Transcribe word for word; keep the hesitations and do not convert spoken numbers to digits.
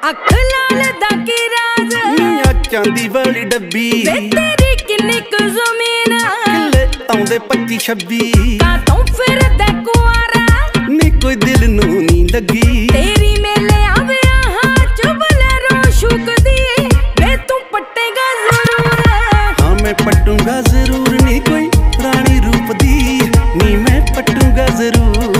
अख लाल दा की राज चांदी वाली डब्बी तेरी किन्नी क ज़मीन किले आउंदे पच्ची छब्बी कातों फिर दे कुआरा नी कोई दिल नू नी लगी तेरी मेले आवे हाँ चुबले रोशुक दी वे तू पट्टेगा जरूर। हाँ मैं पटूंगा जरूर नी कोई रानी रूप दी नी मैं पटूंगा जरूर।